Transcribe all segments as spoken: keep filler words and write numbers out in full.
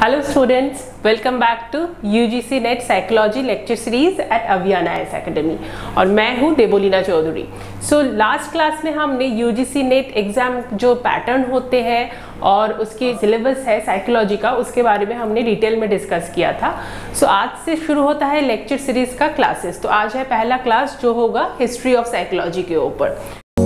Hello students, welcome back to U G C Net Psychology lecture series at Aviana I A S Academy और मैं हूँ Debolina Chaudhary. So last class में हमने U G C Net exam जो pattern होते हैं और उसके सिलेबस है साइकोलॉजी का, उसके बारे में हमने डिटेल में डिस्कस किया था। सो so, आज से शुरू होता है लेक्चर सीरीज़ का क्लासेस। तो आज है पहला क्लास जो होगा हिस्ट्री ऑफ साइकोलॉजी के ऊपर।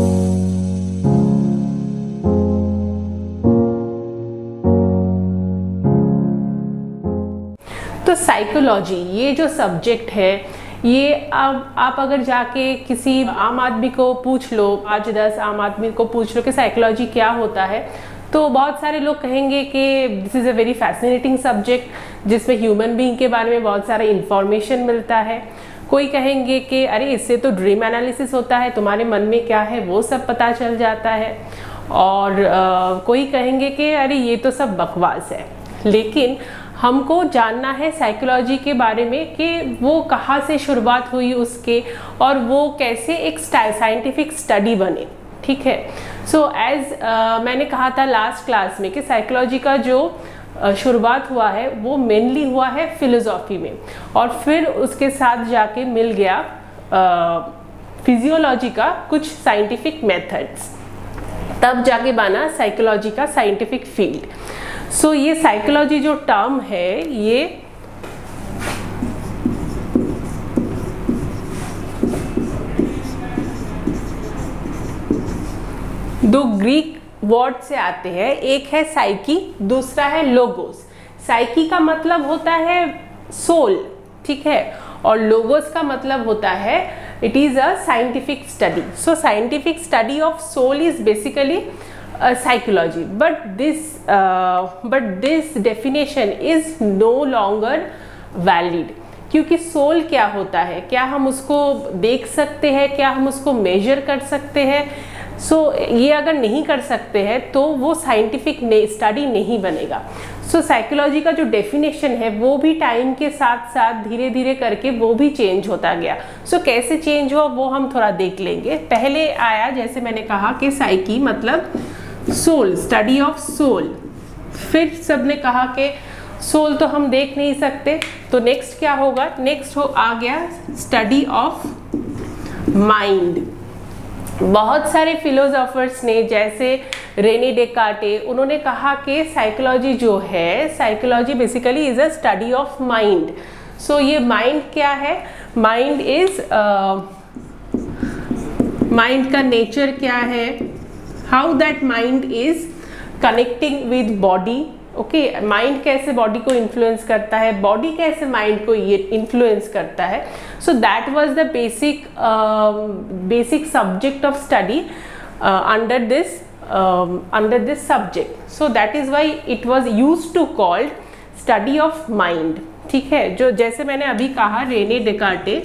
तो साइकोलॉजी ये जो सब्जेक्ट है, ये अब आप अगर जाके किसी आम आदमी को पूछ लो, पाँच दस आम आदमी को पूछ लो कि साइकोलॉजी क्या होता है, तो बहुत सारे लोग कहेंगे कि this is a very fascinating subject जिसमें ह्यूमन बीइंग के बारे में बहुत सारा इंफॉर्मेशन मिलता है। कोई कहेंगे कि अरे इससे तो ड्रीम एनालिसिस होता है, तुम्हारे मन में क्या है वो सब पता चल जाता है। और आ, कोई कहेंगे कि अरे ये तो सब बकवास है। लेकिन हमको जानना है साइकोलॉजी के बारे में कि वो कहाँ से शुरुआत हुई उसके, और वो कैसे एक साइंटिफिक स्टडी बने। ठीक है। सो एज मैंने कहा था लास्ट क्लास में कि साइकोलॉजी का जो uh, शुरुआत हुआ है वो मेनली हुआ है फिलोसॉफी में, और फिर उसके साथ जाके मिल गया फिजियोलॉजी uh, का कुछ साइंटिफिक मेथड्स, तब जाके बना साइकोलॉजी का साइंटिफिक फील्ड। सो so, ये साइकोलॉजी जो टर्म है ये दो ग्रीक वर्ड से आते हैं, एक है साइकी, दूसरा है लोगोस। साइकी का मतलब होता है सोल, ठीक है, और लोगोस का मतलब होता है it is a scientific study. So scientific study of soul is basically Uh, psychology, but this uh, but this definition is no longer valid, क्योंकि सोल क्या होता है, क्या हम उसको देख सकते हैं, क्या हम उसको मेजर कर सकते हैं? सो so, ये अगर नहीं कर सकते हैं तो वो साइंटिफिक स्टडी नहीं बनेगा। सो so, साइकोलॉजी का जो डेफिनेशन है वो भी टाइम के साथ साथ धीरे धीरे करके वो भी चेंज होता गया। सो so, कैसे चेंज हुआ वो हम थोड़ा देख लेंगे। पहले आया, जैसे मैंने कहा कि साइकी मतलब सोल, स्टडी ऑफ सोल। फिर सबने कहा कि सोल तो हम देख नहीं सकते, तो नेक्स्ट क्या होगा? नेक्स्ट हो आ गया स्टडी ऑफ माइंड। बहुत सारे फिलोसोफर्स ने, जैसे रेने डेकार्टे, उन्होंने कहा कि साइकोलॉजी जो है, psychology basically is a study of mind. So ये माइंड क्या है? माइंड इज माइंड का नेचर क्या है, how that mind is connecting with body. Okay, mind कैसे बॉडी को इन्फ्लुएंस करता है, बॉडी कैसे माइंड को ये इन्फ्लुएंस करता है। So that was the basic basic subject of study under this under this subject. So that is why it was used to called study of mind. ठीक है, जो जैसे मैंने अभी कहा रेने डेकार्टे,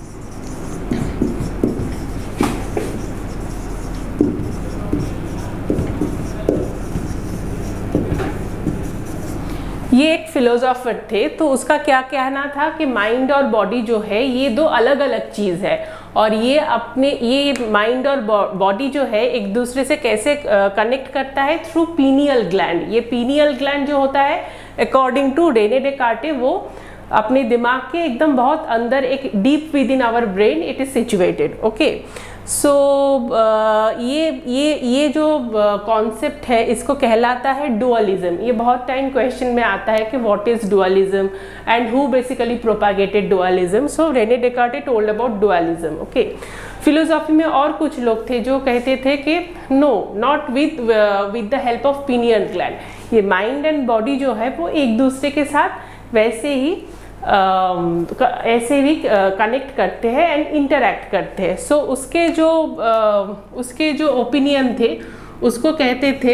ये एक फिलोसोफर थे, तो उसका क्या कहना था कि माइंड और बॉडी जो है ये दो अलग अलग चीज़ है, और ये अपने ये माइंड और बॉडी जो है एक दूसरे से कैसे कनेक्ट करता है? Through pineal gland. ये पीनियल ग्लैंड जो होता है अकॉर्डिंग टू रेने डेकार्टे वो अपने दिमाग के एकदम बहुत अंदर, एक deep within our brain it is situated. Okay, so ये ये ये जो कॉन्सेप्ट uh, है इसको कहलाता है डुअलिज्म। ये बहुत टाइम क्वेश्चन में आता है कि what is dualism and who basically propagated dualism. So Rene Descartes told about dualism. Okay, philosophy में और कुछ लोग थे जो कहते थे कि no, not with with the help of pineal gland. ये माइंड एंड बॉडी जो है वो एक दूसरे के साथ वैसे ही Uh, ऐसे भी कनेक्ट uh, करते हैं एंड इंटरैक्ट करते हैं। सो so, उसके जो uh, उसके जो ओपिनियन थे उसको कहते थे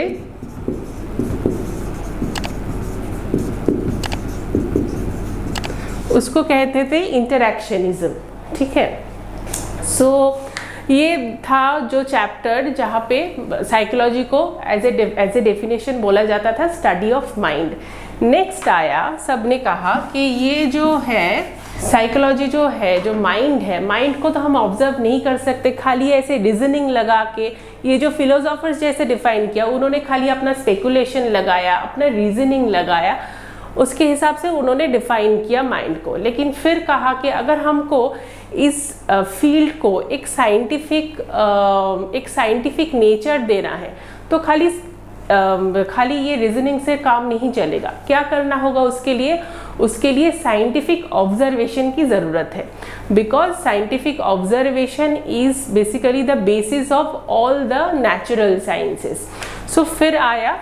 उसको कहते थे इंटरैक्शनिज्म। ठीक है। सो so, ये था जो चैप्टर जहाँ पे साइकोलॉजी को as a as a definition बोला जाता था स्टडी ऑफ माइंड। नेक्स्ट आया, सबने कहा कि ये जो है साइकोलॉजी जो है, जो माइंड है, माइंड को तो हम ऑब्जर्व नहीं कर सकते, खाली ऐसे रीजनिंग लगा के, ये जो फिलोसोफर्स जैसे डिफाइन किया उन्होंने खाली अपना स्पेकुलेशन लगाया, अपना रीजनिंग लगाया, उसके हिसाब से उन्होंने डिफाइन किया माइंड को। लेकिन फिर कहा कि अगर हमको इस फील्ड uh, को एक साइंटिफिक uh, एक साइंटिफिक नेचर देना है तो खाली uh, खाली ये रीजनिंग से काम नहीं चलेगा। क्या करना होगा उसके लिए? उसके लिए साइंटिफिक ऑब्जर्वेशन की ज़रूरत है, because scientific observation is basically the basis of all the natural sciences. So फिर आया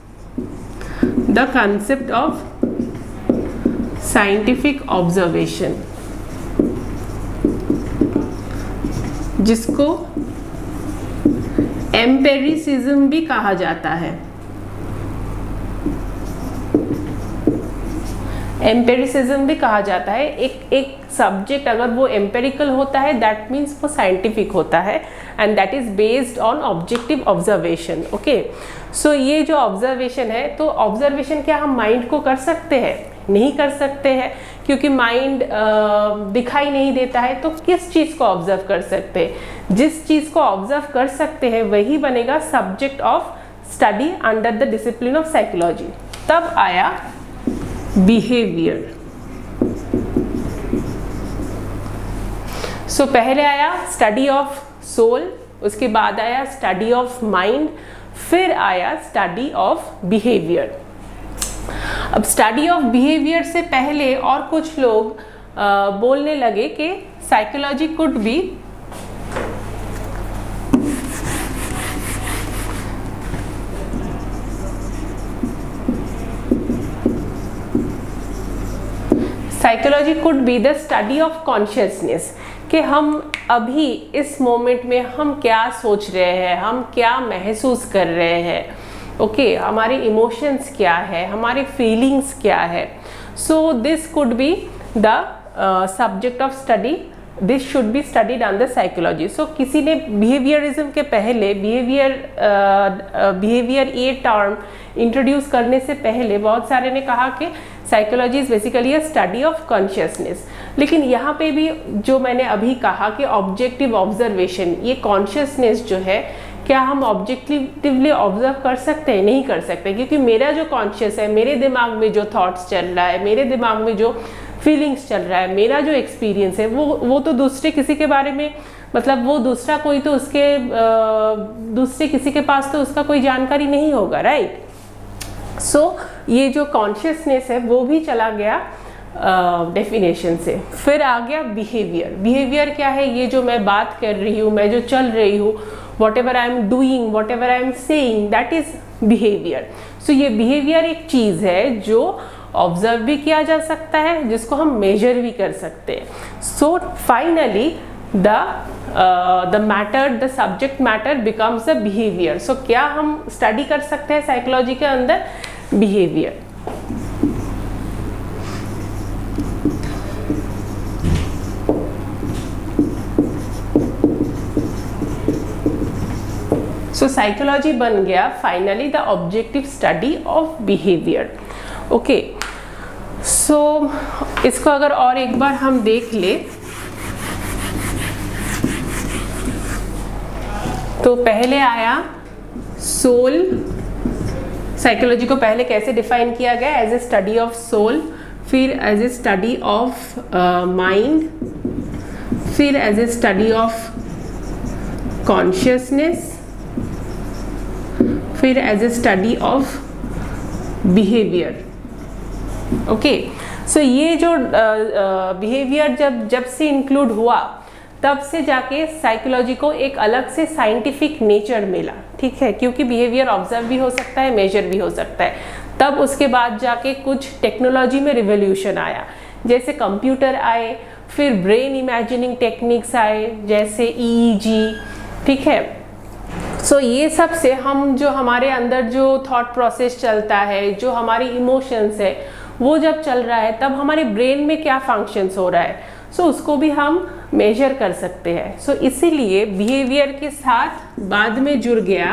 the concept of scientific observation, जिसको एम्पेरिसिज्म भी कहा जाता है। एम्पेरिसिज्म भी कहा जाता है। एक एक सब्जेक्ट अगर वो एम्पेरिकल होता है दैट मीन्स वो साइंटिफिक होता है and that is based on objective observation. Okay, so ये जो ऑब्जर्वेशन है, तो ऑब्जर्वेशन क्या हम माइंड को कर सकते हैं? नहीं कर सकते हैं, क्योंकि माइंड दिखाई नहीं देता है। तो किस चीज़ को ऑब्जर्व कर सकते हैं? जिस चीज़ को ऑब्जर्व कर सकते हैं वही बनेगा subject of study under the discipline of psychology. तब आया बिहेवियर। सो so, पहले आया स्टडी ऑफ सोल, उसके बाद आया स्टडी ऑफ माइंड, फिर आया स्टडी ऑफ बिहेवियर। अब स्टडी ऑफ बिहेवियर से पहले और कुछ लोग आ, बोलने लगे कि psychology could be psychology could be the study of consciousness, कि हम अभी इस मोमेंट में हम क्या सोच रहे हैं, हम क्या महसूस कर रहे हैं, ओके okay, हमारे इमोशंस क्या है, हमारे फीलिंग्स क्या है। So this could be the subject of study, this should be studied under psychology. So किसी ने बिहेवियरिज्म के पहले बिहेवियर बिहेवियर ये टर्म इंट्रोड्यूस करने से पहले बहुत सारे ने कहा कि psychology is basically a study of consciousness. लेकिन यहाँ पे भी जो मैंने अभी कहा कि ऑब्जेक्टिव ऑब्जर्वेशन, ये कॉन्शियसनेस जो है, क्या हम ऑब्जेक्टिवली ऑब्जर्व कर सकते हैं? नहीं कर सकते, क्योंकि मेरा जो कॉन्शियस है, मेरे दिमाग में जो थॉट्स चल रहा है, मेरे दिमाग में जो फीलिंग्स चल रहा है, मेरा जो एक्सपीरियंस है, वो वो तो दूसरे किसी के बारे में, मतलब वो दूसरा कोई तो उसके दूसरे किसी के पास तो उसका कोई जानकारी नहीं होगा, राइट। सो so, ये जो कॉन्शियसनेस है वो भी चला गया डेफिनेशन uh, से। फिर आ गया बिहेवियर। बिहेवियर क्या है? ये जो मैं बात कर रही हूँ, मैं जो चल रही हूँ, whatever I am doing, whatever I am saying, that is behaviour. So ये बिहेवियर एक चीज़ है जो ऑब्जर्व भी किया जा सकता है, जिसको हम मेजर भी कर सकते हैं। So finally the the matter, the subject matter becomes the behaviour. So क्या हम स्टडी कर सकते हैं साइकोलॉजी के अंदर? बिहेवियर। सो साइकोलॉजी बन गया finally the objective study of behaviour. Okay, so इसको अगर और एक बार हम देख ले तो पहले आया सोल। साइकोलॉजी को पहले कैसे डिफाइन किया गया? As a study of soul, फिर as a study of mind, फिर as a study of consciousness, फिर as a study of behaviour. Okay, so ये जो बिहेवियर uh, uh, जब जब से इंक्लूड हुआ तब से जाके साइकोलॉजी को एक अलग से साइंटिफिक नेचर मिला, ठीक है, क्योंकि बिहेवियर ऑब्जर्व भी हो सकता है, मेजर भी हो सकता है। तब उसके बाद जाके कुछ टेक्नोलॉजी में रिवोल्यूशन आया, जैसे कंप्यूटर आए, फिर ब्रेन इमेजिनिंग टेक्निक्स आए, जैसे ई ई जी, ठीक है। सो so, ये सब से हम जो हमारे अंदर जो थॉट प्रोसेस चलता है, जो हमारी इमोशंस है, वो जब चल रहा है तब हमारे ब्रेन में क्या फंक्शंस हो रहा है, सो so, उसको भी हम मेजर कर सकते हैं। सो so, इसीलिए बिहेवियर के साथ बाद में जुड़ गया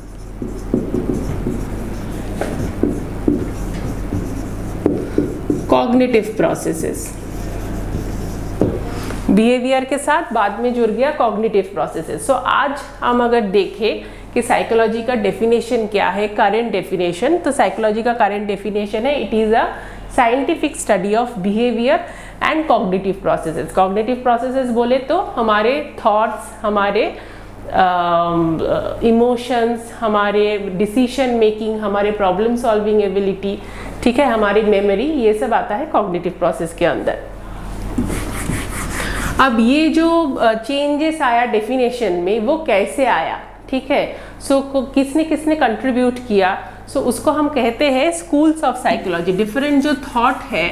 कॉग्निटिव प्रोसेसेस। बिहेवियर के साथ बाद में जुड़ गया कॉग्निटिव प्रोसेसेस। सो आज हम अगर देखें कि साइकोलॉजी का डेफिनेशन क्या है, करंट डेफिनेशन, तो साइकोलॉजी का करंट डेफिनेशन है, it is a scientific study of behaviour and cognitive processes. Cognitive processes बोले तो हमारे थॉट्स, हमारे इमोशंस, uh, हमारे डिसीजन मेकिंग, हमारे प्रॉब्लम सॉल्विंग एबिलिटी, ठीक है, हमारी मेमोरी, ये सब आता है कॉग्निटिव प्रोसेस के अंदर। अब ये जो चेंजेस uh, आया डेफिनेशन में, वो कैसे आया, ठीक है, सो so, किसने किसने कंट्रीब्यूट किया, सो so, उसको हम कहते हैं स्कूल्स ऑफ साइकोलॉजी। डिफरेंट जो थॉट है,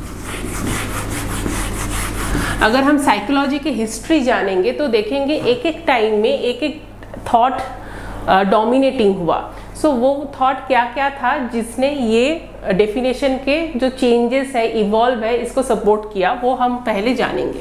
अगर हम साइकोलॉजी की हिस्ट्री जानेंगे तो देखेंगे एक एक टाइम में एक एक थॉट डोमिनेटिंग हुआ। सो so, वो थॉट क्या क्या था जिसने ये डेफिनेशन के जो चेंजेस है, इवॉल्व है, इसको सपोर्ट किया, वो हम पहले जानेंगे।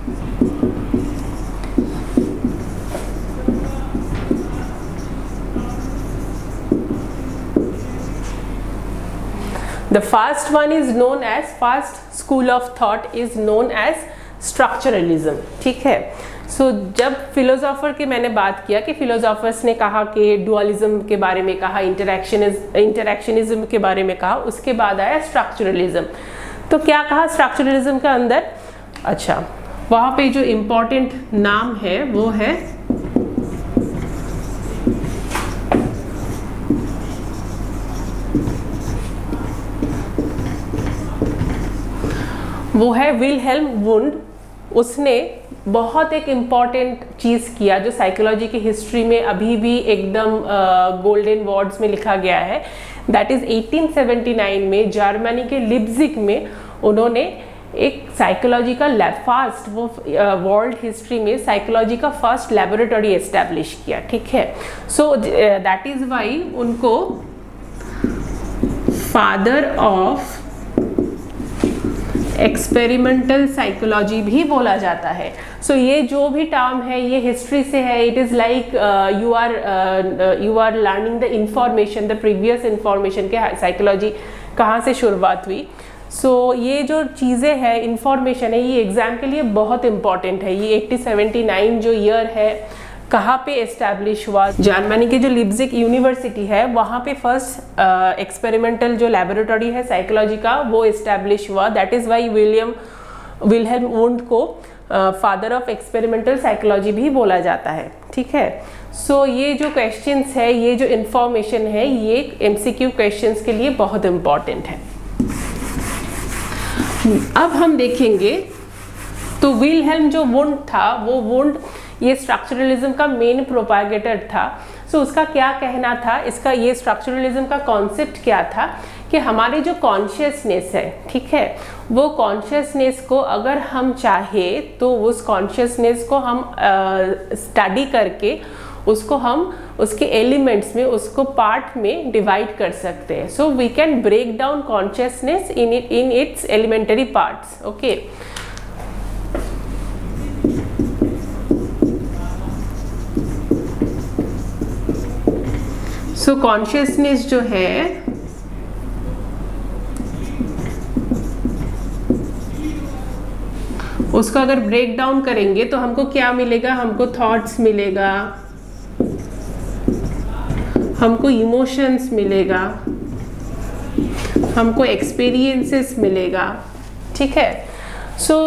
The first one is known as, first school of thought is known as structuralism, ठीक है। सो so, जब फिलोसोफर की मैंने बात किया कि फिलोसोफर्स ने कहा कि डुअलिज्म के बारे में कहा, इंटरैक्शनिज्म इंटरैक्शनिज्म के बारे में कहा, उसके बाद आया स्ट्रक्चरलिज्म। तो क्या कहा स्ट्रक्चरलिज्म के अंदर? अच्छा, वहाँ पे जो इम्पोर्टेंट नाम है वो है वो है विलहेल्म वुंड। उसने बहुत एक इम्पॉर्टेंट चीज़ किया जो साइकोलॉजी की हिस्ट्री में अभी भी एकदम गोल्डन uh, वर्ड्स में लिखा गया है। That is eighteen seventy nine में जर्मनी के लिप्जिग में उन्होंने एक साइकोलॉजी का लैब, फर्स्ट वो वर्ल्ड हिस्ट्री में साइकोलॉजी का फर्स्ट लेबोरेटरी एस्टैब्लिश किया, ठीक है। सो दैट इज़ वाई उनको फादर ऑफ एक्सपेरिमेंटल साइकोलॉजी भी बोला जाता है। सो so, ये जो भी टर्म है ये हिस्ट्री से है। It is like you are you are learning the information, the previous information के साइकोलॉजी कहाँ से शुरुआत हुई। सो so, ये जो चीज़ें हैं, इंफॉर्मेशन है, ये एग्ज़ाम के लिए बहुत इंपॉर्टेंट है। ये एटीन सेवेंटी नाइन जो ईयर है, कहाँ पे एस्टैब्लिश हुआ? जर्मनी के जो लिप्जिग यूनिवर्सिटी है वहाँ पे फर्स्ट एक्सपेरिमेंटल जो लेबोरेटरी है साइकोलॉजी का वो एस्टैब्लिश हुआ। That is why William Wilhelm Wundt को फादर ऑफ एक्सपेरिमेंटल साइकोलॉजी भी बोला जाता है, ठीक है। सो so, ये जो क्वेश्चंस है, ये जो इंफॉर्मेशन है, ये एमसीक्यू क्वेश्चंस के लिए बहुत इम्पॉर्टेंट है। अब हम देखेंगे तो विलहेल्म जो वुंड था, वो वुंड ये स्ट्रक्चरलिज्म का मेन प्रोपागेटर था। सो so, उसका क्या कहना था, इसका ये स्ट्रक्चरलिज्म का कॉन्सेप्ट क्या था कि हमारी जो कॉन्शियसनेस है, ठीक है, वो कॉन्शियसनेस को अगर हम चाहे तो उस कॉन्शियसनेस को हम स्टडी uh, करके उसको हम उसके एलिमेंट्स में, उसको पार्ट में डिवाइड कर सकते हैं। So we can break down consciousness in it in its elementary parts, okay. So consciousness जो है उसको अगर ब्रेक डाउन करेंगे तो हमको क्या मिलेगा? हमको थॉट्स मिलेगा, हमको इमोशंस मिलेगा, हमको एक्सपीरियंसेस मिलेगा, ठीक है। सो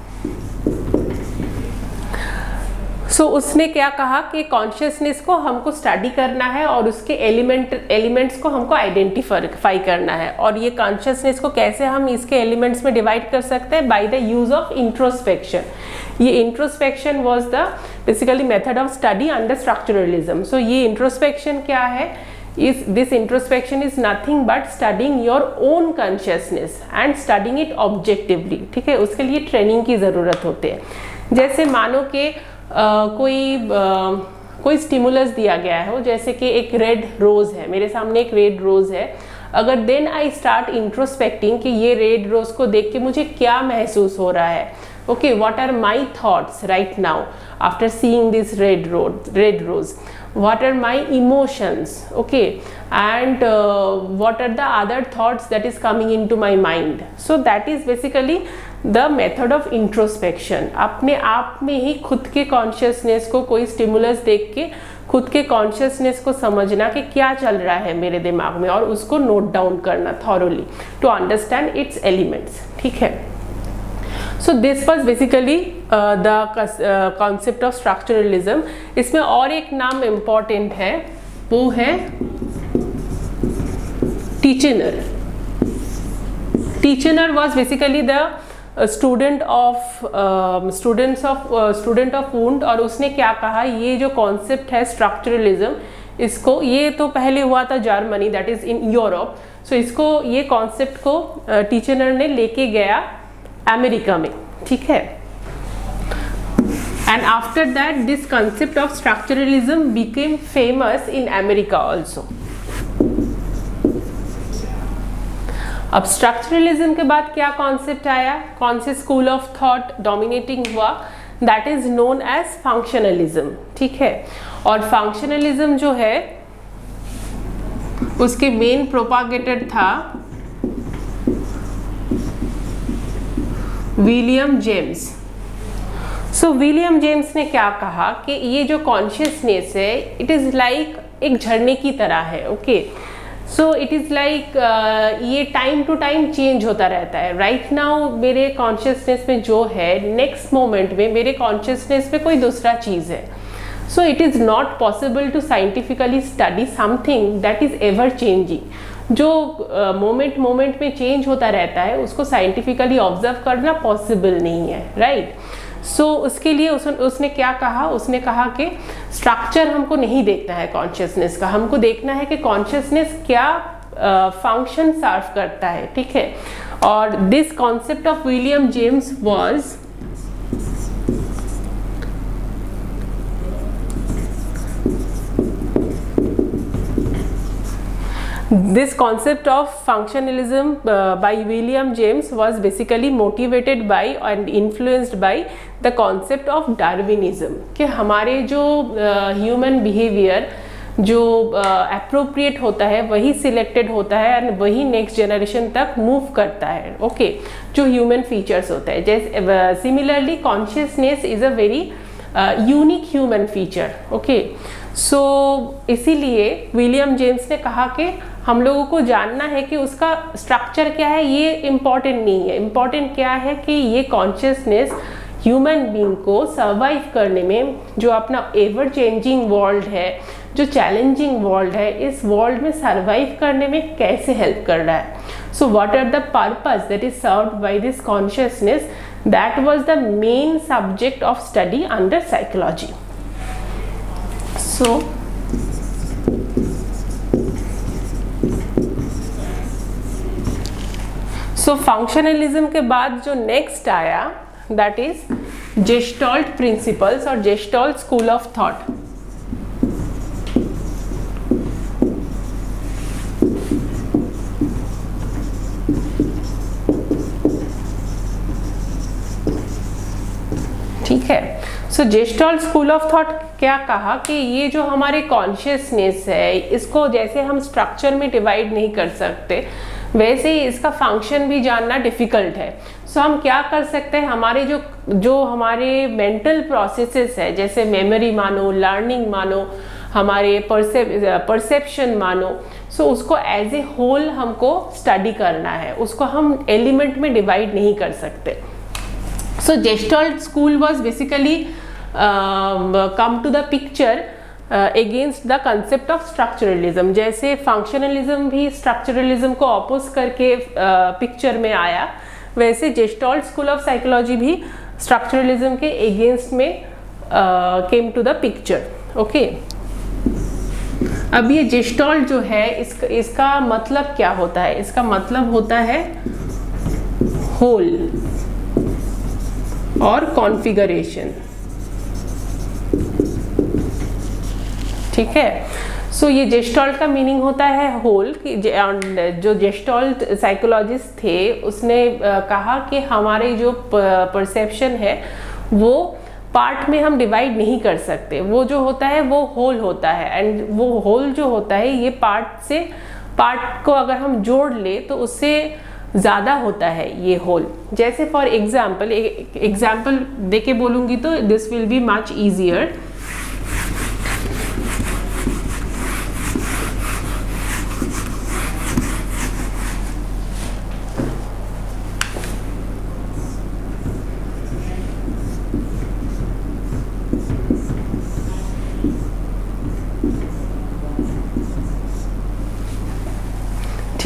सो so, उसने क्या कहा कि कॉन्शियसनेस को हमको स्टडी करना है और उसके एलिमेंट एलिमेंट्स को हमको आइडेंटिफाई करना है। और ये कॉन्शियसनेस को कैसे हम इसके एलिमेंट्स में डिवाइड कर सकते हैं? By the use of introspection. ये introspection was the basically method of study under structuralism. So ये इंट्रोस्पेक्शन क्या है? इस this introspection is nothing but studying your own consciousness and studying it objectively, ठीक है। उसके लिए ट्रेनिंग की ज़रूरत होती है। जैसे मानो कि Uh, कोई uh, कोई स्टिमुलस दिया गया है, जैसे कि एक रेड रोज़ है, मेरे सामने एक रेड रोज़ है। अगर देन आई स्टार्ट इंट्रोस्पेक्टिंग कि ये रेड रोज़ को देख के मुझे क्या महसूस हो रहा है, okay, what are my thoughts right now after seeing this red rose red rose, what are my emotions, okay, and uh, what are the other thoughts that is coming into my mind. So that is basically the method of introspection. अपने आप में ही खुद के consciousness को कोई stimulus देख के खुद के कॉन्शियसनेस को समझना कि क्या चल रहा है मेरे दिमाग में, और उसको नोट डाउन करना thoroughly to understand its elements, ठीक है। So this was basically the concept of structuralism. इसमें और एक नाम इम्पॉर्टेंट है, वो है Titchener. Titchener was basically the student of students of student of Wundt, और उसने क्या कहा, ये जो कॉन्सेप्ट है स्ट्रक्चरलिज्म, इसको, ये तो पहले हुआ था Germany, that is in Europe, so इसको, ये कॉन्सेप्ट को टीचनर uh, ने लेके गया अमेरिका में, ठीक है। And after that this concept of structuralism became famous in America also. अब स्ट्रक्चरलिज्म के बाद क्या कॉन्सेप्ट आया, कौन से स्कूल ऑफ थॉट डोमिनेटिंग हुआ, that is known as functionalism, ठीक है। और फंक्शनलिज्म जो है उसके मेन प्रोपागेटर था William James. So William James ने क्या कहा कि ये जो कॉन्शियसनेस है, इट इज लाइक एक झरने की तरह है, okay. So it is like ये टाइम टू टाइम चेंज होता रहता है। राइट नाउ मेरे कॉन्शियसनेस में जो है, नेक्स्ट मोमेंट में मेरे कॉन्शियसनेस में कोई दूसरा चीज़ है। So it is not possible to scientifically study something that is ever changing. जो मोमेंट uh, मोमेंट में चेंज होता रहता है, उसको साइंटिफिकली ऑब्जर्व करना पॉसिबल नहीं है, राइट right? सो so, उसके लिए उस, उसने क्या कहा, उसने कहा कि स्ट्रक्चर हमको नहीं देखना है कॉन्शियसनेस का, हमको देखना है कि कॉन्शियसनेस क्या फंक्शन uh, सर्व करता है, ठीक है। और this concept of William James was This concept of functionalism uh, by William James was basically motivated by and influenced by the concept of Darwinism, कि हमारे जो ह्यूमन uh, बिहेवियर जो अप्रोप्रिएट uh, होता है वही सिलेक्टेड होता है and वही नेक्स्ट जनरेशन तक मूव करता है, ओके okay? जो ह्यूमन फीचर्स होता है। जैसे similarly consciousness is a very unique human feature, okay. So इसीलिए विलियम जेम्स ने कहा कि हम लोगों को जानना है कि उसका स्ट्रक्चर क्या है, ये इम्पॉर्टेंट नहीं है। इम्पॉर्टेंट क्या है कि ये कॉन्शियसनेस ह्यूमन बीइंग को सर्वाइव करने में, जो अपना एवर चेंजिंग वर्ल्ड है, जो चैलेंजिंग वर्ल्ड है, इस वर्ल्ड में सर्वाइव करने में कैसे हेल्प कर रहा है। So what are the purpose that is served by this consciousness, that was the main subject of study under psychology. So so functionalism के बाद जो नेक्स्ट आया, दैट इज जेस्टॉल्ट प्रिंसिपल्स और जेस्टॉल्ट स्कूल ऑफ थॉट। ठीक है। So Gestalt school of thought क्या कहा कि ये जो हमारे कॉन्शियसनेस है, इसको जैसे हम स्ट्रक्चर में डिवाइड नहीं कर सकते, वैसे ही इसका फंक्शन भी जानना डिफ़िकल्ट है। सो so, हम क्या कर सकते हैं, हमारे जो जो हमारे मेंटल प्रोसेसेस है, जैसे मेमोरी मानो, लर्निंग मानो, हमारे परसेप परसेप्शन मानो, सो so, उसको एज ए होल हमको स्टडी करना है, उसको हम एलिमेंट में डिवाइड नहीं कर सकते। So Gestalt school was basically come to the picture against the concept of structuralism. जैसे फंक्शनलिज्म भी स्ट्रक्चरलिज्म को अपोज करके पिक्चर uh, में आया, वैसे जेस्टॉल्ट स्कूल ऑफ साइकोलॉजी भी स्ट्रक्चरलिज्म के अगेंस्ट में came to the picture, okay. अब ये जेस्टॉल्ट जो है, इसका इसका मतलब क्या होता है? इसका मतलब होता है होल और कॉन्फ़िगरेशन, ठीक है। सो so, ये जेस्टॉल्ट का मीनिंग होता है होल, कि जो जेस्टॉल्ट साइकोलॉजिस्ट थे उसने कहा कि हमारे जो परसेप्शन है वो पार्ट में हम डिवाइड नहीं कर सकते, वो जो होता है वो होल होता है, एंड वो होल जो होता है ये पार्ट से पार्ट को अगर हम जोड़ ले तो उससे ज़्यादा होता है ये होल। जैसे फॉर एग्जाम्पल, एक एग्जाम्पल देके बोलूँगी तो this will be much easier.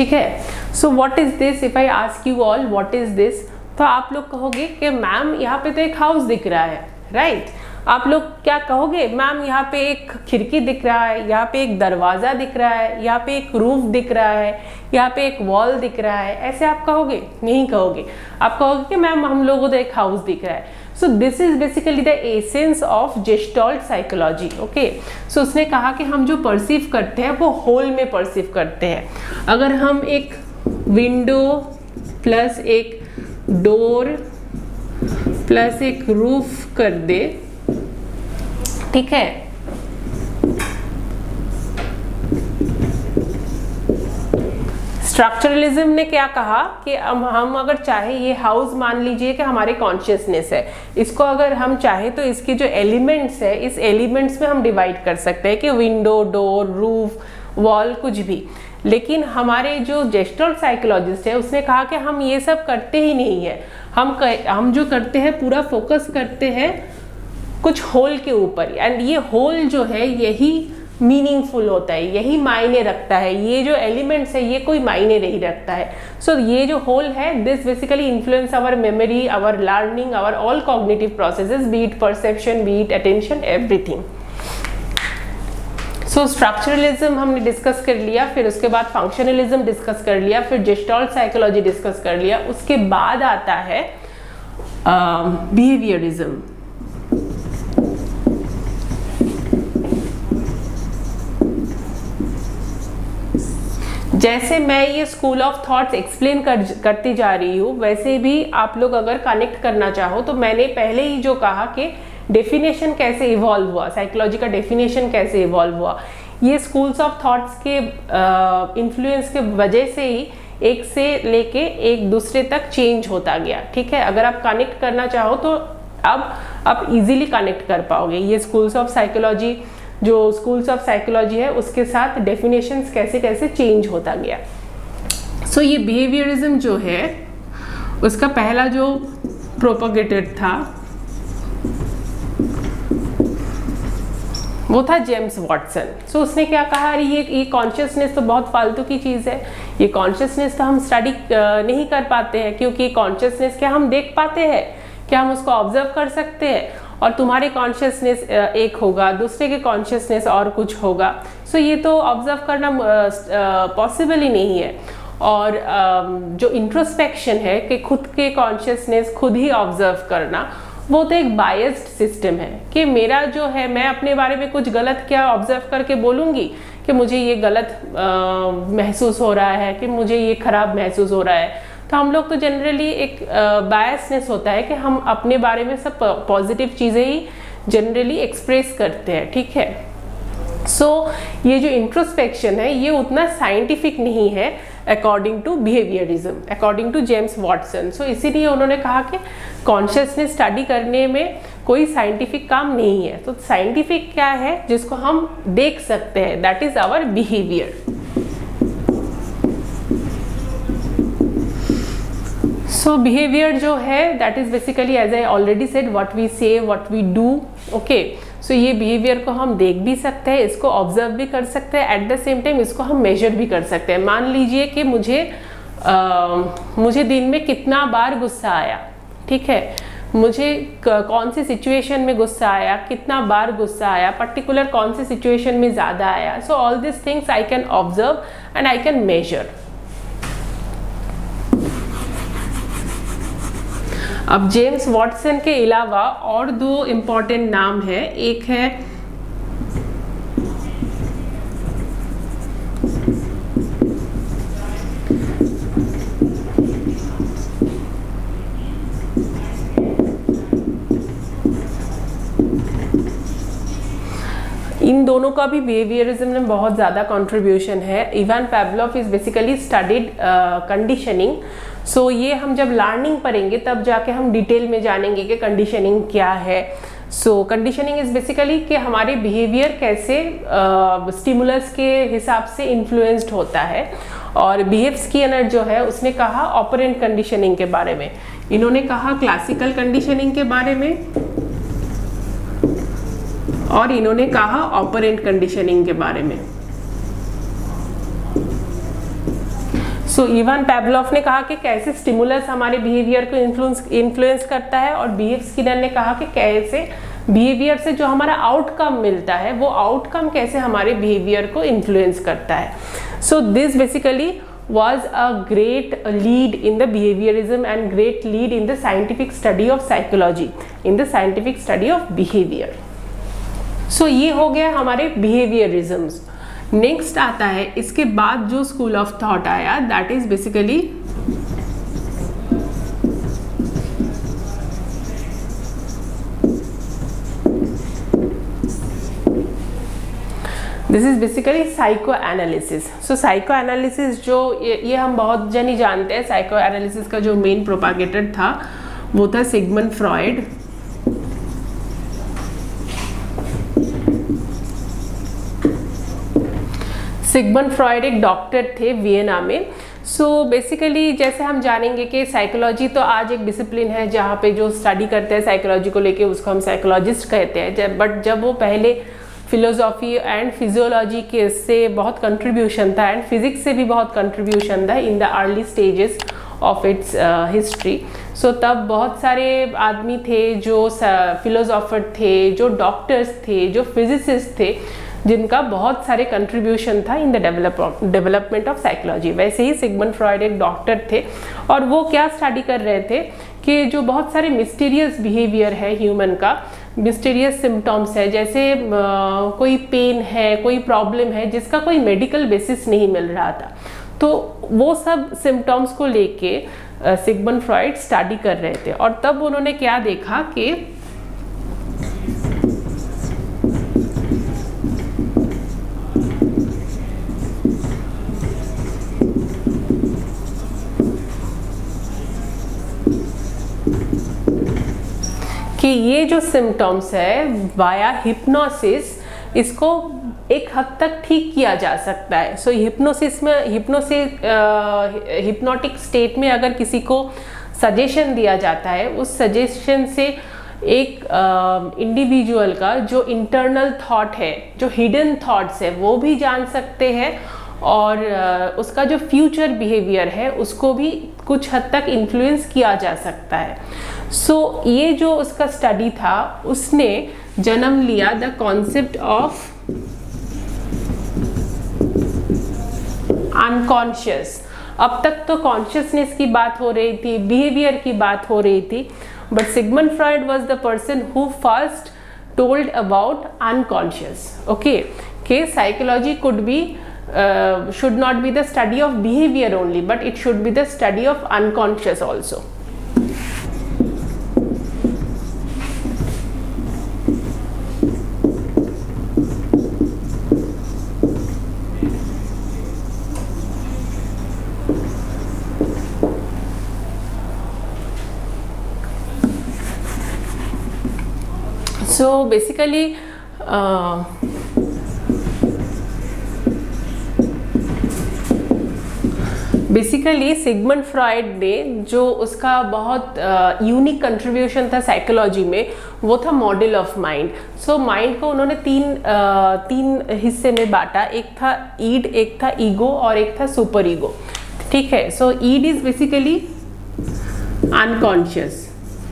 ठीक है। So what is this, if I ask you all what is this, तो आप लोग कहोगे कि मैम यहाँ पे तो एक हाउस दिख रहा है, राइट right? आप लोग क्या कहोगे, मैम यहाँ पे एक खिड़की दिख रहा है, यहाँ पे एक दरवाज़ा दिख रहा है, यहाँ पे एक रूफ दिख रहा है, यहाँ पे एक वॉल दिख रहा है, ऐसे आप कहोगे? नहीं कहोगे। आप कहोगे कि मैम हम लोगों को तो एक हाउस दिख रहा है। So this is basically the essence of Gestalt psychology. Okay, so उसने कहा कि हम जो परसीव करते हैं वो होल में परसीव करते हैं। अगर हम एक विंडो प्लस एक डोर प्लस एक रूफ कर दे, ठीक है, स्ट्रक्चरलिज्म ने क्या कहा कि हम हम अगर चाहे, ये हाउस मान लीजिए कि हमारे कॉन्शियसनेस है, इसको अगर हम चाहे तो इसके जो एलिमेंट्स है, इस एलिमेंट्स में हम डिवाइड कर सकते हैं कि विंडो, डोर, रूफ, वॉल, कुछ भी। लेकिन हमारे जो जेस्टॉल्ट साइकोलॉजिस्ट है उसने कहा कि हम ये सब करते ही नहीं है, हम हम जो करते हैं पूरा फोकस करते हैं कुछ होल के ऊपर, एंड ये होल जो है यही मीनिंगफुल होता है, यही मायने रखता है। ये जो एलिमेंट्स है ये कोई मायने नहीं रखता है। सो so, ये जो होल है, this basically influence our memory, our learning, our all cognitive processes, be it perception, be it attention, everything. So structuralism हमने डिस्कस कर लिया, फिर उसके बाद फंक्शनलिज्म डिस्कस कर लिया, फिर जेस्टॉल्ट साइकोलॉजी डिस्कस कर लिया, उसके बाद आता है बिहेवियरिज्म। uh, जैसे मैं ये स्कूल ऑफ थॉट्स एक्सप्लेन कर करती जा रही हूँ, वैसे भी आप लोग अगर कनेक्ट करना चाहो तो मैंने पहले ही जो कहा कि डेफिनेशन कैसे इवॉल्व हुआ, साइकोलॉजी का डेफिनेशन कैसे इवॉल्व हुआ, ये स्कूल्स ऑफ थॉट्स के इन्फ्लुएंस uh, के वजह से ही एक से लेके एक दूसरे तक चेंज होता गया। ठीक है, अगर आप कनेक्ट करना चाहो तो अब आप इजीली कनेक्ट कर पाओगे। ये स्कूल्स ऑफ साइकोलॉजी, जो स्कूल्स ऑफ साइकोलॉजी है उसके साथ डेफिनेशंस कैसे कैसे चेंज होता गया। सो so, ये बिहेवियरिज्म जो है उसका पहला जो प्रोपोगेटर था वो था जेम्स वॉटसन। सो so, उसने क्या कहा, अरे ये ये कॉन्शियसनेस तो बहुत फालतू की चीज़ है, ये कॉन्शियसनेस तो हम स्टडी नहीं कर पाते हैं, क्योंकि कॉन्शियसनेस क्या हम देख पाते हैं, क्या हम उसको ऑब्जर्व कर सकते हैं, और तुम्हारे कॉन्शियसनेस एक होगा, दूसरे के कॉन्शियसनेस और कुछ होगा। सो so, ये तो ऑब्जर्व करना पॉसिबल ही नहीं है। और जो इंट्रोस्पेक्शन है कि खुद के कॉन्शियसनेस खुद ही ऑब्जर्व करना, वो तो एक बायस्ड सिस्टम है कि मेरा जो है, मैं अपने बारे में कुछ गलत क्या ऑब्जर्व करके बोलूँगी कि मुझे ये गलत महसूस हो रहा है, कि मुझे ये खराब महसूस हो रहा है। तो हम लोग तो जनरली एक बायसनेस होता है कि हम अपने बारे में सब पॉजिटिव चीज़ें ही जनरली एक्सप्रेस करते हैं। ठीक है, सो so, ये जो इंट्रोस्पेक्शन है ये उतना साइंटिफिक नहीं है according to behaviourism, according to James Watson. So इसीलिए उन्होंने कहा कि कॉन्शियसनेस स्टडी करने में कोई साइंटिफिक काम नहीं है। तो साइंटिफिक क्या है जिसको हम देख सकते हैं, that is our behaviour. So behaviour जो है that is basically, as I already said, what we say, what we do. Okay, so ये बिहेवियर को हम देख भी सकते हैं, इसको ऑब्जर्व भी कर सकते हैं, एट द सेम टाइम इसको हम मेजर भी कर सकते हैं। मान लीजिए कि मुझे आ, मुझे दिन में कितना बार गुस्सा आया, ठीक है, मुझे कौन सी सिचुएशन में गुस्सा आया, कितना बार गुस्सा आया, पर्टिकुलर कौन सी सिचुएशन में ज़्यादा आया। So all this things I can observe and I can measure. अब जेम्स वॉटसन के अलावा और दो इम्पॉर्टेंट नाम है, एक है इन दोनों का भी बिहेवियरिज्म में बहुत ज़्यादा कंट्रीब्यूशन है। Ivan Pavlov is basically studied conditioning. So ये हम जब लर्निंग पढ़ेंगे तब जाके हम डिटेल में जानेंगे कि कंडीशनिंग क्या है। सो कंडीशनिंग इज बेसिकली कि हमारे बिहेवियर कैसे स्टिमुलस uh, के हिसाब से इन्फ्लुएंस्ड होता है। और बिहेव स्किनर जो है उसने कहा ऑपरेंट कंडीशनिंग के बारे में, इन्होंने कहा क्लासिकल कंडीशनिंग के बारे में, और इन्होंने कहा ऑपरेंट कंडीशनिंग के बारे में। सो इवान पैवलोव ने कहा कि कैसे स्टिमुलस हमारे बिहेवियर को इन्फ्लुएंस इन्फ्लुएंस करता है, और बी एफ स्किनर ने कहा कि कैसे बिहेवियर से जो हमारा आउटकम मिलता है वो आउटकम कैसे हमारे बिहेवियर को इन्फ्लुएंस करता है. So this basically was a great lead in the behaviorism and great lead in the scientific study of psychology, in the scientific study of behavior. So ये हो गया हमारे behaviorisms. Next आता है इसके बाद जो school of thought आया, that is basically this is basically psycho analysis. So psycho analysis जो ये, ये हम बहुत जन ही जानते हैं. साइको एनालिसिस का जो मेन प्रोपागेटर था वो था सिगमंड फ्रॉइड. सिगमंड फ्रॉइड एक डॉक्टर थे वियना में. सो so बेसिकली जैसे हम जानेंगे कि साइकोलॉजी तो आज एक डिसिप्लिन है जहाँ पे जो स्टडी करते हैं साइकोलॉजी को लेके उसको हम साइकोलॉजिस्ट कहते हैं. जब बट जब वो पहले फिलोसॉफी एंड फिजियोलॉजी के से बहुत कंट्रीब्यूशन था एंड फिजिक्स से भी बहुत कंट्रीब्यूशन था in the early stages of its history. So तब बहुत सारे आदमी थे जो फिलोसॉफर थे, जो डॉक्टर्स थे, जो फिजिसिस्ट थे, जिनका बहुत सारे कंट्रीब्यूशन था in the develop development of psychology. वैसे ही सिगमंड फ्रॉइड एक डॉक्टर थे और वो क्या स्टडी कर रहे थे कि जो बहुत सारे मिस्टीरियस बिहेवियर है ह्यूमन का, मिस्टीरियस सिम्टम्स है, जैसे आ, कोई पेन है, कोई प्रॉब्लम है जिसका कोई मेडिकल बेसिस नहीं मिल रहा था. तो वो सब सिम्टम्स को लेके सिगमंड फ्रॉइड स्टडी कर रहे थे और तब उन्होंने क्या देखा कि कि ये जो सिम्टम्स है वाया हिप्नोसिस इसको एक हद तक ठीक किया जा सकता है. सो so, हिप्नोसिस में हिप्नोसिस हिप्नोटिक स्टेट में अगर किसी को सजेशन दिया जाता है, उस सजेशन से एक इंडिविजुअल uh, का जो इंटरनल थॉट है, जो हिडन थॉट्स है वो भी जान सकते हैं और uh, उसका जो फ्यूचर बिहेवियर है उसको भी कुछ हद तक इन्फ्लुएंस किया जा सकता है. सो so, ये जो उसका स्टडी था उसने जन्म लिया द कॉन्सेप्ट ऑफ अनकॉन्शियस. अब तक तो कॉन्शियसनेस की बात हो रही थी, बिहेवियर की बात हो रही थी, but Sigmund Freud was the person who first told about unconscious. Okay, के psychology could be should not be the study of behaviour only, but it should be the study of unconscious also. So basically uh, basically Sigmund Freud ने जो उसका बहुत unique uh, contribution था psychology में वो था model of mind. So mind को उन्होंने तीन uh, तीन हिस्से में बांटा. एक था ईड, एक था ईगो और एक था सुपर ईगो. ठीक है. So id is basically unconscious.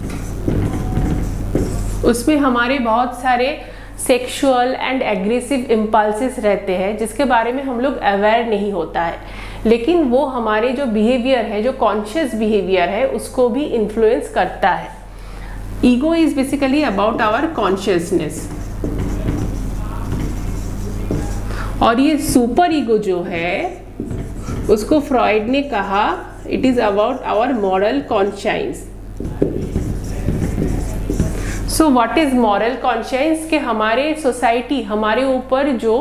उसमें हमारे बहुत सारे सेक्सुअल एंड एग्रेसिव इम्पल्सेस रहते हैं जिसके बारे में हम लोग अवेयर नहीं होता है, लेकिन वो हमारे जो बिहेवियर है, जो कॉन्शियस बिहेवियर है, उसको भी इन्फ्लुएंस करता है. Ego is basically about our consciousness और ये सुपर ईगो जो है उसको फ्रॉइड ने कहा it is about our moral conscience. So what is moral conscience? कि हमारे सोसाइटी हमारे ऊपर जो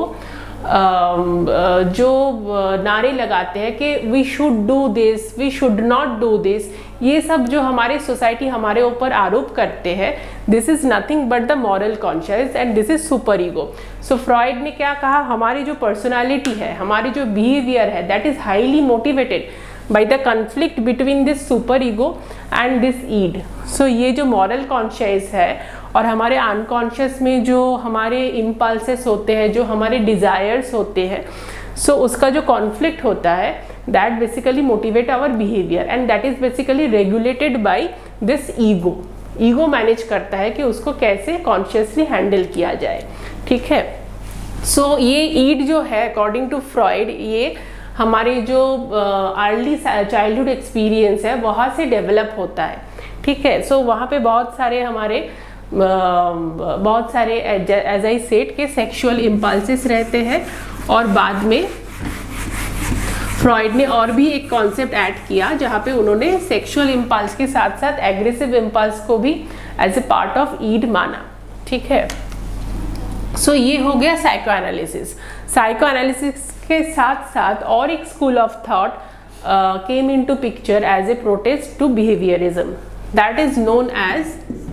जो नारे लगाते हैं कि we should do this, we should not do this, ये सब जो हमारे सोसाइटी हमारे ऊपर आरोप करते हैं, this is nothing but the moral conscious and this is super ego. So Freud ने क्या कहा, हमारी जो पर्सनालिटी है, हमारी जो बिहेवियर है, that is highly motivated by the conflict between this super ego and this id. so ये जो moral conscious है और हमारे unconscious में जो हमारे impulses होते हैं, जो हमारे desires होते हैं, so उसका जो conflict होता है that basically motivate our behavior and that is basically regulated by this ego. Ego manage करता है कि उसको कैसे कॉन्शियसली हैंडल किया जाए, ठीक है। सो so, ये ईड जो है अकॉर्डिंग टू फ्रॉइड ये हमारे जो अर्ली चाइल्डहुड एक्सपीरियंस है वहाँ से डेवलप होता है, ठीक है। सो so, वहाँ पे बहुत सारे हमारे uh, बहुत सारे एज आई सेड के सेक्सुअल इम्पल्सेस रहते हैं और बाद में फ्रॉइड ने और भी एक कॉन्सेप्ट ऐड किया जहाँ पे उन्होंने सेक्सुअल इम्पल्स के साथ साथ एग्रेसिव इम्पल्स को भी as a part of id माना, ठीक है। सो so, ये हो गया साइको एनालिसिस। साइको एनालिसिस के साथ साथ और एक school of thought came into picture as a protest to behaviourism, that is known as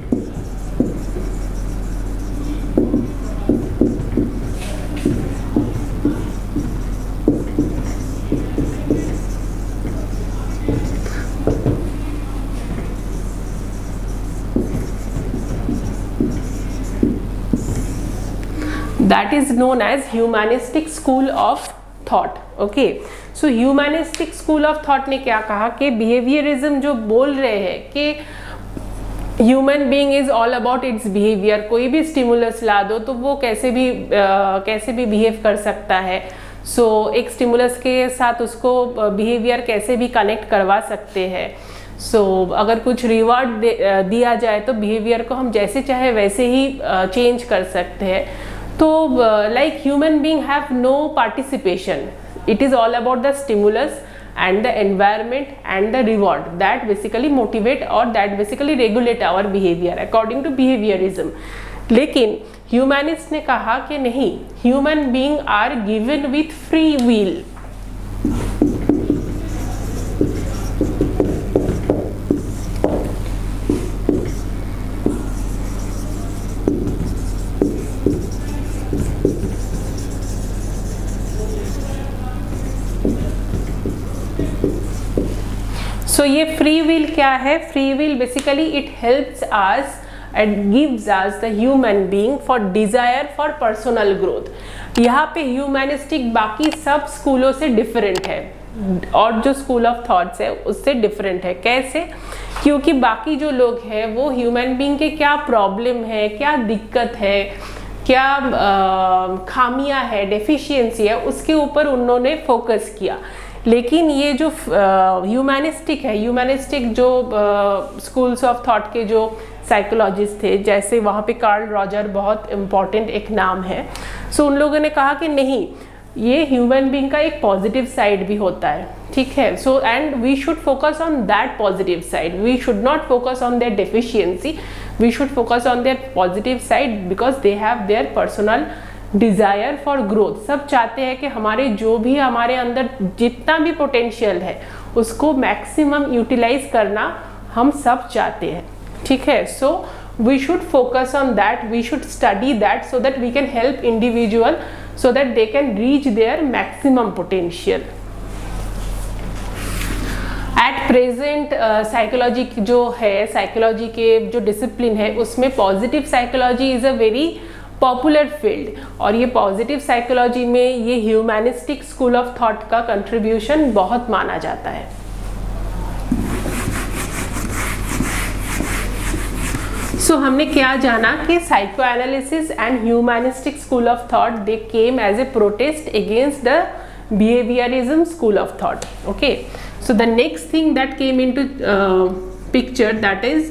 that is known as humanistic school of thought, okay। so humanistic school of thought ने क्या कहा कि behaviorism जो बोल रहे हैं कि human being is all about its behaviour, कोई भी स्टिमुलस ला दो तो वो कैसे भी uh, कैसे भी बिहेव कर सकता है। सो so, एक स्टिमुलस के साथ उसको बिहेवियर कैसे भी कनेक्ट करवा सकते हैं। सो so, अगर कुछ रिवॉर्ड दिया जाए तो बिहेवियर को हम जैसे चाहे वैसे ही चेंज uh, कर सकते हैं। तो like human being have no participation, it is all about the stimulus and the environment and the reward that basically motivate or that basically regulate our behavior according to behaviorism। लेकिन humanist ने कहा कि नहीं, human being are given with free will. So so, ये free will क्या है? Free will basically it helps us and gives us the human being for desire for personal growth. यहाँ पे ह्यूमनिस्टिक बाकी सब स्कूलों से डिफरेंट है और जो स्कूल ऑफ थॉट्स है उससे डिफरेंट है। कैसे? क्योंकि बाकी जो लोग हैं वो ह्यूमन बीइंग के क्या प्रॉब्लम है, क्या दिक्कत है, क्या खामियां है, डेफिशिएंसी है, उसके ऊपर उन्होंने फोकस किया। लेकिन ये जो ह्यूमनिस्टिक है, ह्यूमनिस्टिक जो स्कूल्स ऑफ थॉट के जो साइकोलॉजिस्ट थे, जैसे वहाँ पे कार्ल रॉजर बहुत इम्पॉर्टेंट एक नाम है। सो so, उन लोगों ने कहा कि नहीं, ये ह्यूमन बीइंग का एक पॉजिटिव साइड भी होता है, ठीक है। So and we should focus on that positive side, we should not focus on their deficiency, we should focus on their positive side because they have their personal desire for growth. सब चाहते हैं कि हमारे जो भी हमारे अंदर जितना भी पोटेंशियल है उसको मैक्सिमम यूटिलाइज करना हम सब चाहते हैं, ठीक है। So we should focus on that, we should study that so that we can help individual so that they can reach their maximum potential. At present psychology जो है, साइकोलॉजी के जो डिसिप्लिन है उसमें positive psychology is a very popular field और ये positive psychology में ये ह्यूमनिस्टिक स्कूल ऑफ थॉट का कंट्रीब्यूशन बहुत माना जाता है। सो so, हमने क्या जाना कि psychoanalysis and humanistic school of thought they came as a protest against the behaviourism school of thought, okay. So the next thing that came into picture that is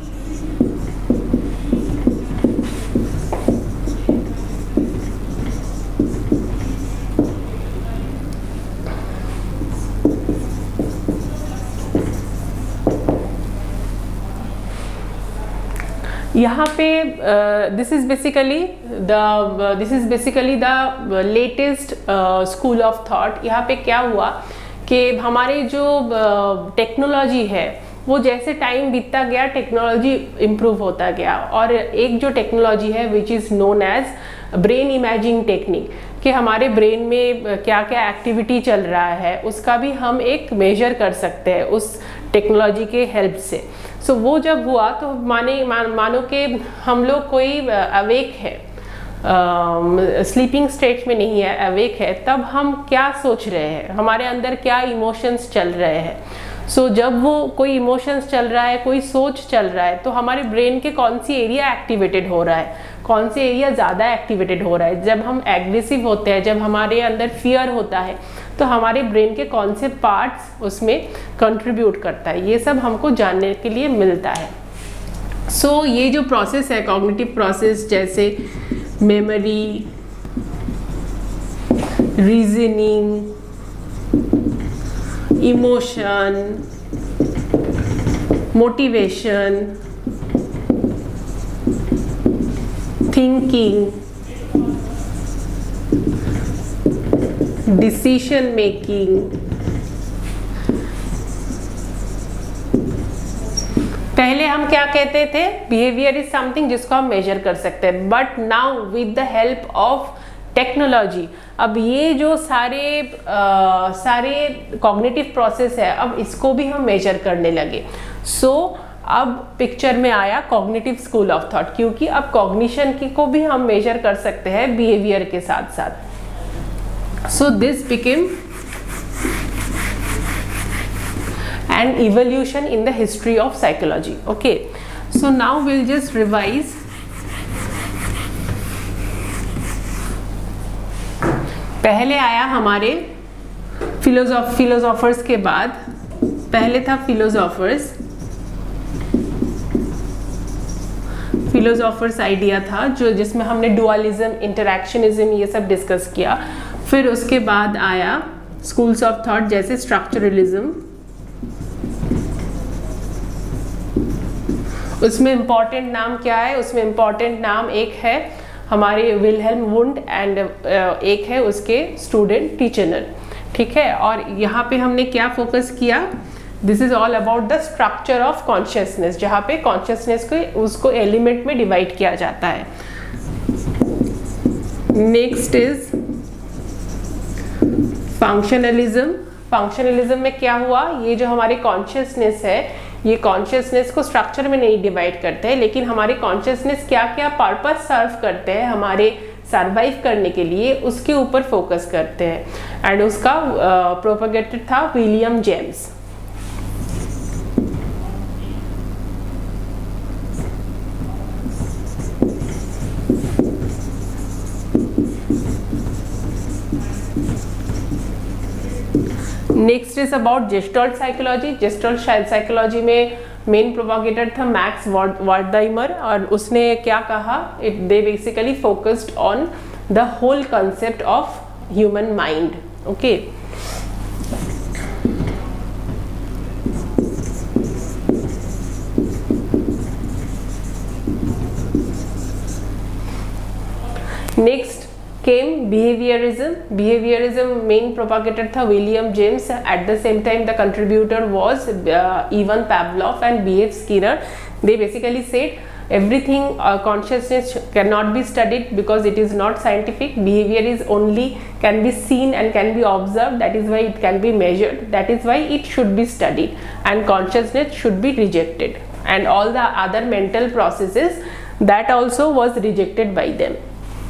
यहाँ पे this is basically the this is basically the latest school of thought. यहाँ पे क्या हुआ कि हमारे जो technology uh, है वो जैसे टाइम बीतता गया टेक्नोलॉजी इम्प्रूव होता गया और एक जो टेक्नोलॉजी है which is known as brain imaging technique, कि हमारे ब्रेन में क्या क्या एक्टिविटी चल रहा है उसका भी हम एक मेजर कर सकते हैं उस टेक्नोलॉजी के हेल्प से। सो so, वो जब हुआ तो माने मान, मानो कि हम लोग कोई अवेक है स्लीपिंग uh, स्टेट में नहीं है, अवेक है, तब हम क्या सोच रहे हैं, हमारे अंदर क्या इमोशंस चल रहे हैं. सो so, जब वो कोई इमोशंस चल रहा है, कोई सोच चल रहा है, तो हमारे ब्रेन के कौन सी एरिया एक्टिवेटेड हो रहा है, कौन सी एरिया ज़्यादा एक्टिवेटेड हो रहा है. जब हम एग्रेसिव होते हैं, जब हमारे अंदर फियर होता है, तो हमारे ब्रेन के कौन से पार्ट्स उसमें कंट्रीब्यूट करता है, ये सब हमको जानने के लिए मिलता है. सो so, ये जो प्रोसेस है कॉग्निटिव प्रोसेस, जैसे memory, reasoning, emotion, motivation, thinking, decision making, पहले हम क्या कहते थे, बिहेवियर इज समथिंग जिसको हम मेजर कर सकते हैं, but now with the help of technology अब ये जो सारे आ, सारे कॉग्निटिव प्रोसेस है, अब इसको भी हम मेजर करने लगे. सो so, अब पिक्चर में आया कॉग्निटिव स्कूल ऑफ थॉट, क्योंकि अब कॉग्निशन की को भी हम मेजर कर सकते हैं बिहेवियर के साथ साथ. So this became an evolution in the history of psychology. Okay, so now we'll just revise. पहले आया हमारे फिलोसॉफ फिलोसॉफर्स के बाद, पहले था फिलोसॉफर्स फिलोसॉफर्स आइडिया था जो जिसमें हमने डुअलिज्म, इंटरैक्शनिज्म ये सब डिस्कस किया. फिर उसके बाद आया स्कूल्स ऑफ थॉट जैसे स्ट्रक्चरलिज्म. उसमें इम्पॉर्टेंट नाम क्या है, उसमें इम्पॉर्टेंट नाम एक है हमारे विलहेल्म वुंड एंड एक है उसके स्टूडेंट टीचनर. ठीक है, और यहाँ पे हमने क्या फोकस किया, this is all about the structure of consciousness, जहाँ पे कॉन्शियसनेस को उसको एलिमेंट में डिवाइड किया जाता है. Next is functionalism. फंक्शनलिज्म में क्या हुआ, ये जो हमारे कॉन्शियसनेस है, ये कॉन्शियसनेस को स्ट्रक्चर में नहीं डिवाइड करते हैं, लेकिन हमारे कॉन्शियसनेस क्या क्या पर्पस सर्व करते हैं हमारे सरवाइव करने के लिए, उसके ऊपर फोकस करते हैं. एंड उसका प्रोपेगेटर uh, था William James. Next is about gestalt psychology. Gestalt psychology में मेन प्रोपोगेटर था मैक्स वर्डाइमर, और उसने क्या कहा, it they basically focused on the whole concept of human mind. Okay, next came behaviorism. Behaviorism main propagator tha William James. At the same time the contributor was uh, Ivan Pavlov and B F Skinner. They basically said everything uh, consciousness cannot be studied because it is not scientific. Behavior is only can be seen and can be observed, that is why it can be measured, that is why it should be studied, and consciousness should be rejected, and all the other mental processes that also was rejected by them.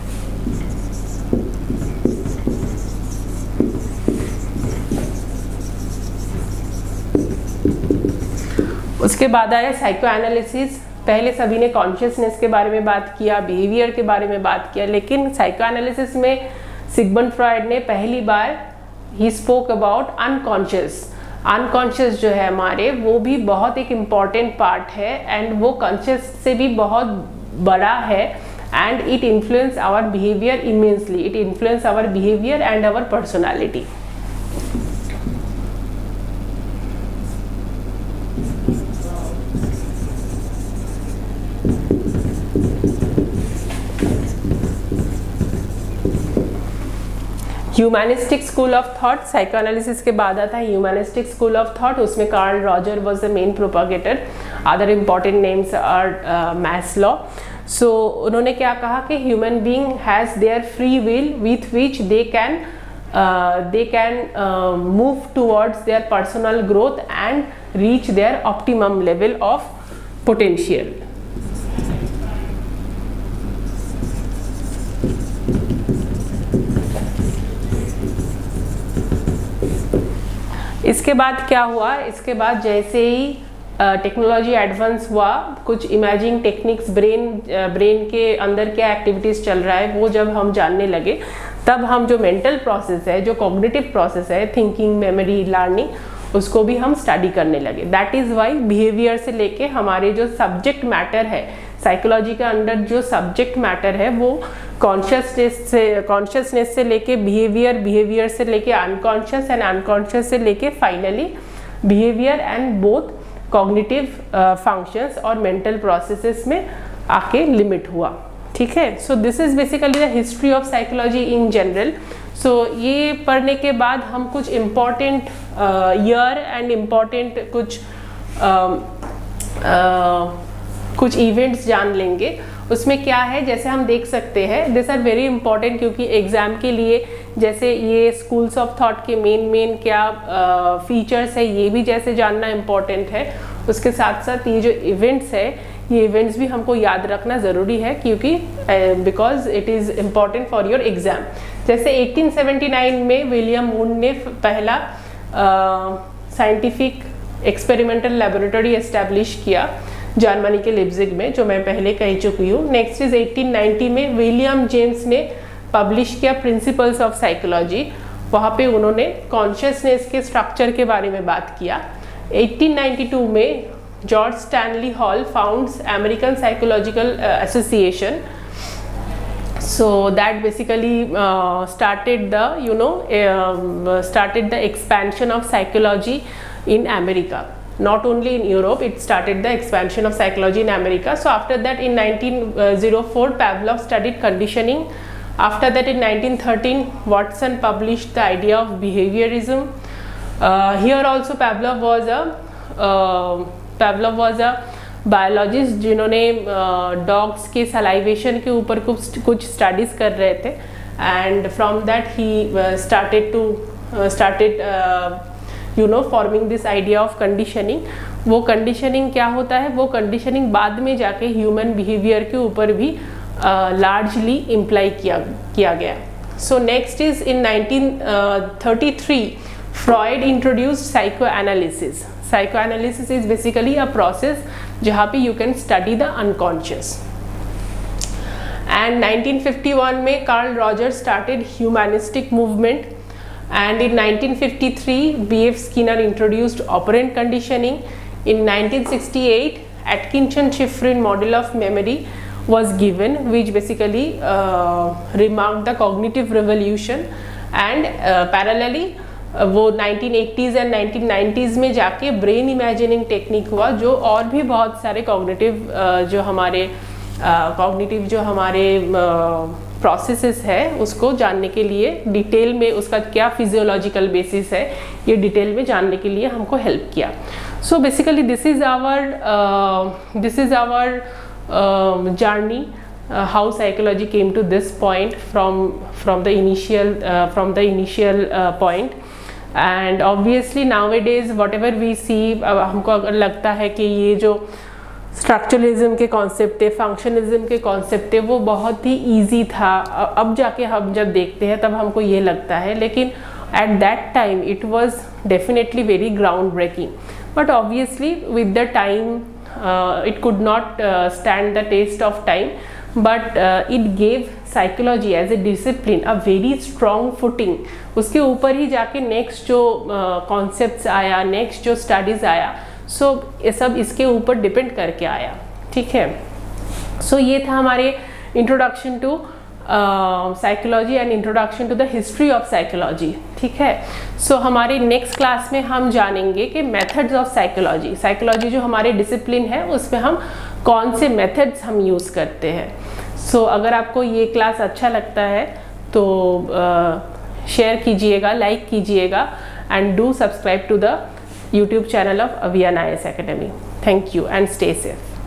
उसके बाद आया psycho analysis. पहले सभी ने consciousness के बारे में बात किया, बिहेवियर के बारे में बात किया, लेकिन साइको एनालिसिस में सिगमंड फ्रॉइड ने पहली बार ही स्पोक अबाउट अनकॉन्शियस. अनकॉन्शियस जो है हमारे, वो भी बहुत एक इम्पॉर्टेंट पार्ट है, एंड वो कॉन्शियस से भी बहुत बड़ा है, and it influence our behaviour immensely. It influence our behaviour and our personality. Humanistic school of thought. Psychoanalysis के बाद आता है ह्यूमैनिस्टिक स्कूल ऑफ थॉट. उसमें Carl Roger was the main propagator. Other important names are Maslow. So उन्होंने क्या कहा कि human being has their free will with which they can they can move towards their personal growth and reach their optimum level of potential. इसके बाद क्या हुआ, इसके बाद जैसे ही टेक्नोलॉजी एडवांस हुआ, कुछ इमेजिंग टेक्निक्स, ब्रेन ब्रेन के अंदर क्या एक्टिविटीज़ चल रहा है वो जब हम जानने लगे, तब हम जो मेंटल प्रोसेस है, जो कॉग्निटिव प्रोसेस है, थिंकिंग, मेमोरी, लर्निंग, उसको भी हम स्टडी करने लगे। दैट इज़ वाई बिहेवियर से लेके हमारे जो सब्जेक्ट मैटर है, साइकोलॉजी के अंदर जो सब्जेक्ट मैटर है वो कॉन्शियसनेस से कॉन्शियसनेस से लेके बिहेवियर, बिहेवियर से लेके अनकॉन्शियस, एंड अनकॉन्शियस से लेके finally behaviour and both cognitive functions और मेंटल प्रोसेसेस में आके लिमिट हुआ। ठीक है, so this is basically the history of psychology in general. So ये पढ़ने के बाद हम कुछ इम्पॉर्टेंट ईयर एंड इम्पॉर्टेंट कुछ uh, uh, कुछ इवेंट्स जान लेंगे। उसमें क्या है, जैसे हम देख सकते हैं, दिस आर वेरी इंपॉर्टेंट, क्योंकि एग्ज़ाम के लिए जैसे ये स्कूल्स ऑफ थॉट के मेन मेन क्या फीचर्स है ये भी जैसे जानना इम्पॉर्टेंट है, उसके साथ साथ ये जो इवेंट्स है, ये इवेंट्स भी हमको याद रखना ज़रूरी है, क्योंकि because it is important for your exam. जैसे एटीन सेवेंटी नाइन में विलियम वुंड ने पहला साइंटिफिक एक्सपेरिमेंटल लेबोरेटरी एस्टैब्लिश किया जर्मनी के लिप्जिग में, जो मैं पहले कह चुकी हूँ। नेक्स्ट इज एटीन नाइंटी में विलियम जेम्स ने पब्लिश किया प्रिंसिपल्स ऑफ साइकोलॉजी, वहाँ पे उन्होंने कॉन्शियसनेस के स्ट्रक्चर के बारे में बात किया। एटीन नाइंटी टू में George Stanley Hall founds American Psychological Association, so that basically uh, started the you know uh, started the expansion of psychology in America. Not only in Europe, it started the expansion of psychology in America. So after that, in nineteen oh four, Pavlov studied conditioning. After that, in nineteen thirteen, Watson published the idea of behaviorism. Uh, here also Pavlov was a uh, Pavlov was a biologist जिन्होंने dogs uh, के salivation के ऊपर कुछ कुछ studies कर रहे थे, and from that he started to started you know forming this idea of conditioning. वो कंडीशनिंग क्या होता है, वो कंडीशनिंग बाद में जाके ह्यूमन बिहेवियर के ऊपर भी लार्जली uh, इम्प्लाई किया किया गया। So next is in nineteen thirty three Freud introduced psychoanalysis. Psychoanalysis is basically a process जहाँ पे you can study the unconscious. And nineteen fifty one में Carl Roger started humanistic movement, and in nineteen fifty three B F Skinner introduced operant conditioning. In nineteen sixty eight Atkinson-Shiffrin model of memory was given, which basically uh, remarked the cognitive revolution, and uh, parallelly वो nineteen eighties and nineteen nineties में जाके brain imagining technique हुआ, जो और भी बहुत सारे cognitive जो हमारे कॉग्निटिव जो हमारे प्रोसेसेस है उसको जानने के लिए डिटेल में उसका क्या फिजियोलॉजिकल बेसिस है ये डिटेल में जानने के लिए हमको हेल्प किया। So basically this is our this is our journey Uh, how psychology came to this point from from the initial uh, from the initial uh, point, and obviously nowadays whatever we see uh, हमको अगर लगता है कि ये जो structuralism के concept है, functionalism के कॉन्सेप्ट है, वो बहुत ही ईजी था। अब जाके हम जब देखते हैं तब हमको ये लगता है, लेकिन at that time it was definitely very ground breaking, but obviously with the time it could not stand the test of time, but uh, it gave psychology as a discipline a very strong footing। उसके ऊपर ही जाके next जो concepts uh, आया, next जो studies आया, so so, ये सब इसके ऊपर डिपेंड करके आया। ठीक है, सो so, ये था हमारे introduction to psychology and introduction to the history of psychology. ठीक है, सो so, हमारे नेक्स्ट क्लास में हम जानेंगे कि मेथड्स ऑफ साइकोलॉजी, साइकोलॉजी जो हमारे डिसिप्लिन है उसमें हम कौन से मेथड्स हम यूज़ करते हैं। सो so, अगर आपको ये क्लास अच्छा लगता है तो शेयर uh, कीजिएगा, लाइक कीजिएगा, and do subscribe to the YouTube channel of Avian I A S Academy. Thank you and stay safe.